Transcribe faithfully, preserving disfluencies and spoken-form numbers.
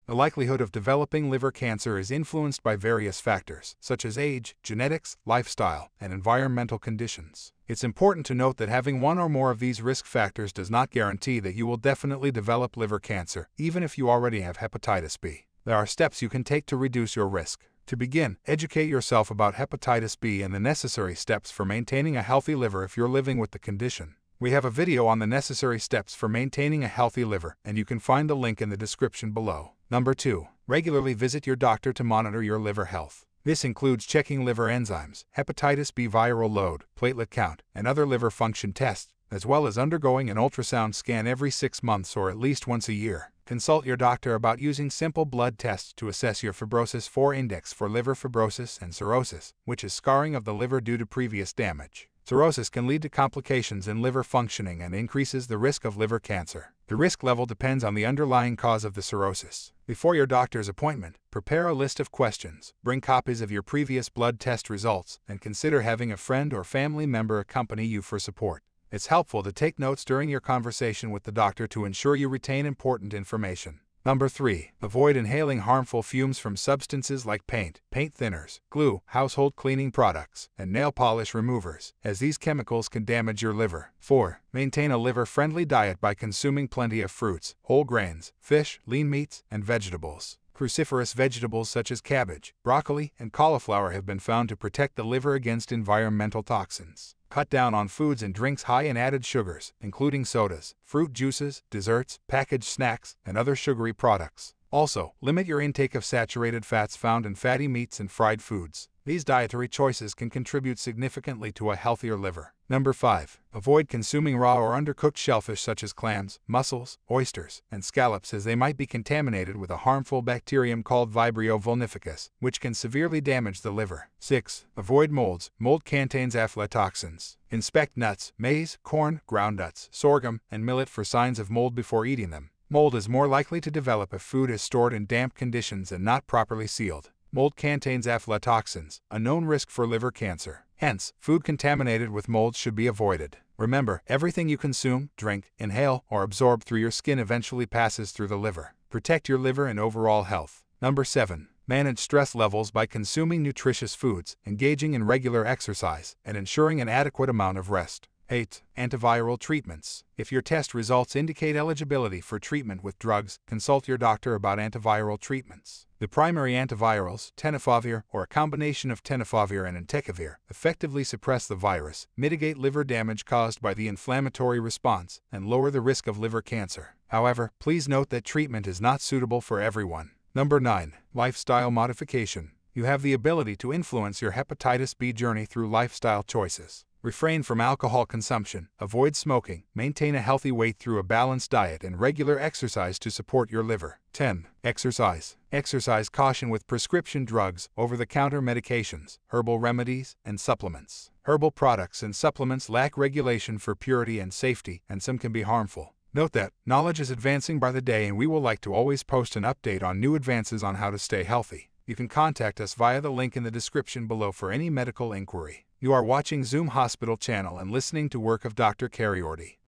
The likelihood of developing liver cancer is influenced by various factors, such as age, genetics, lifestyle, and environmental conditions. It's important to note that having one or more of these risk factors does not guarantee that you will definitely develop liver cancer, even if you already have hepatitis B. There are steps you can take to reduce your risk. To begin, educate yourself about hepatitis B and the necessary steps for maintaining a healthy liver if you're living with the condition. We have a video on the necessary steps for maintaining a healthy liver, and you can find the link in the description below. Number two. Regularly visit your doctor to monitor your liver health. This includes checking liver enzymes, hepatitis B viral load, platelet count, and other liver function tests, as well as undergoing an ultrasound scan every six months or at least once a year. Consult your doctor about using simple blood tests to assess your fibrosis four index for liver fibrosis and cirrhosis, which is scarring of the liver due to previous damage. Cirrhosis can lead to complications in liver functioning and increases the risk of liver cancer. The risk level depends on the underlying cause of the cirrhosis. Before your doctor's appointment, prepare a list of questions, bring copies of your previous blood test results, and consider having a friend or family member accompany you for support. It's helpful to take notes during your conversation with the doctor to ensure you retain important information. Number three. Avoid inhaling harmful fumes from substances like paint, paint thinners, glue, household cleaning products, and nail polish removers, as these chemicals can damage your liver. four. Maintain a liver-friendly diet by consuming plenty of fruits, whole grains, fish, lean meats, and vegetables. Cruciferous vegetables such as cabbage, broccoli, and cauliflower have been found to protect the liver against environmental toxins. Cut down on foods and drinks high in added sugars, including sodas, fruit juices, desserts, packaged snacks, and other sugary products. Also, limit your intake of saturated fats found in fatty meats and fried foods. These dietary choices can contribute significantly to a healthier liver. Number five. Avoid consuming raw or undercooked shellfish such as clams, mussels, oysters, and scallops, as they might be contaminated with a harmful bacterium called Vibrio vulnificus, which can severely damage the liver. six. Avoid molds. Mold contains aflatoxins. Inspect nuts, maize, corn, ground nuts, sorghum, and millet for signs of mold before eating them. Mold is more likely to develop if food is stored in damp conditions and not properly sealed. Mold contains aflatoxins, a known risk for liver cancer. Hence, food contaminated with mold should be avoided. Remember, everything you consume, drink, inhale, or absorb through your skin eventually passes through the liver. Protect your liver and overall health. Number seven. Manage stress levels by consuming nutritious foods, engaging in regular exercise, and ensuring an adequate amount of rest. eight. Antiviral treatments. If your test results indicate eligibility for treatment with drugs, consult your doctor about antiviral treatments. The primary antivirals, tenofovir or a combination of tenofovir and entecavir, effectively suppress the virus, mitigate liver damage caused by the inflammatory response, and lower the risk of liver cancer. However, please note that treatment is not suitable for everyone. Number nine. Lifestyle modification. You have the ability to influence your hepatitis B journey through lifestyle choices. Refrain from alcohol consumption, avoid smoking, maintain a healthy weight through a balanced diet, and regular exercise to support your liver. ten. Exercise. Exercise caution with prescription drugs, over-the-counter medications, herbal remedies, and supplements. Herbal products and supplements lack regulation for purity and safety, and some can be harmful. Note that knowledge is advancing by the day, and we will like to always post an update on new advances on how to stay healthy. You can contact us via the link in the description below for any medical inquiry. You are watching Zoom Hospital channel and listening to work of Doctor Kayode.